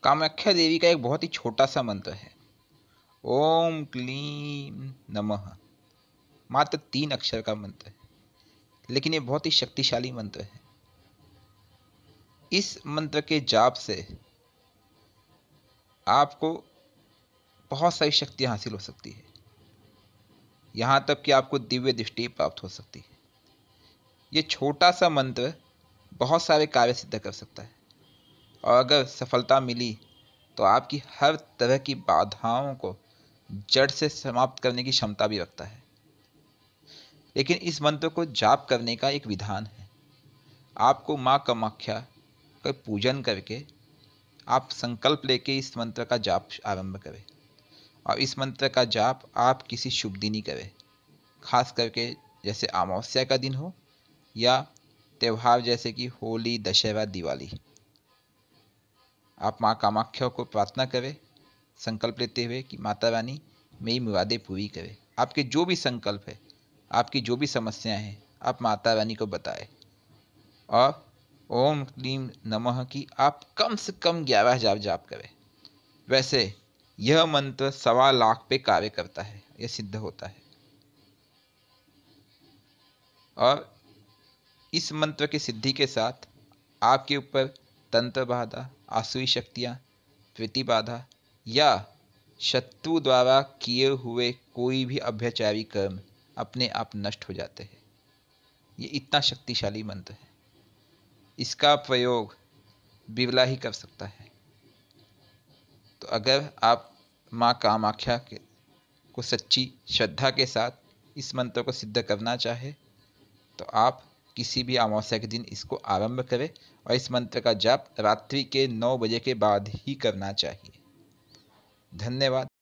कामाख्या देवी का एक बहुत ही छोटा सा मंत्र है, ओम क्लीं नमः। मात्र 3 अक्षर का मंत्र है, लेकिन ये बहुत ही शक्तिशाली मंत्र है। इस मंत्र के जाप से आपको बहुत सारी शक्तियाँ हासिल हो सकती है। यहाँ तक कि आपको दिव्य दृष्टि प्राप्त हो सकती है। ये छोटा सा मंत्र बहुत सारे कार्य सिद्ध कर सकता है, और अगर सफलता मिली तो आपकी हर तरह की बाधाओं को जड़ से समाप्त करने की क्षमता भी रखता है। लेकिन इस मंत्र को जाप करने का एक विधान है। आपको माँ कामाख्या का पूजन करके आप संकल्प लेके इस मंत्र का जाप आरंभ करें, और इस मंत्र का जाप आप किसी शुभ दिन ही करें, खास करके जैसे अमावस्या का दिन हो या त्यौहार जैसे कि होली, दशहरा, दिवाली। आप माँ कामाख्या को प्रार्थना करें, संकल्प लेते हुए कि माता रानी मेरी मुरादें पूरी करें। आपके जो भी संकल्प है, आपकी जो भी समस्याएं हैं, आप माता रानी को बताएं, और ओम क्लीं नमः की आप कम से कम 11,000 जाप करें। वैसे यह मंत्र 1.25 लाख पे कार्य करता है, यह सिद्ध होता है। और इस मंत्र की सिद्धि के साथ आपके ऊपर तंत्र बाधा, आसुरी शक्तियाँ, प्रीति बाधा या शत्रु द्वारा किए हुए कोई भी अभ्याचारी कर्म अपने आप नष्ट हो जाते हैं। ये इतना शक्तिशाली मंत्र है, इसका प्रयोग बिरला ही कर सकता है। तो अगर आप माँ कामाख्या को सच्ची श्रद्धा के साथ इस मंत्र को सिद्ध करना चाहे तो आप किसी भी अमावस्या के दिन इसको आरंभ करें, और इस मंत्र का जाप रात्रि के 9 बजे के बाद ही करना चाहिए। धन्यवाद।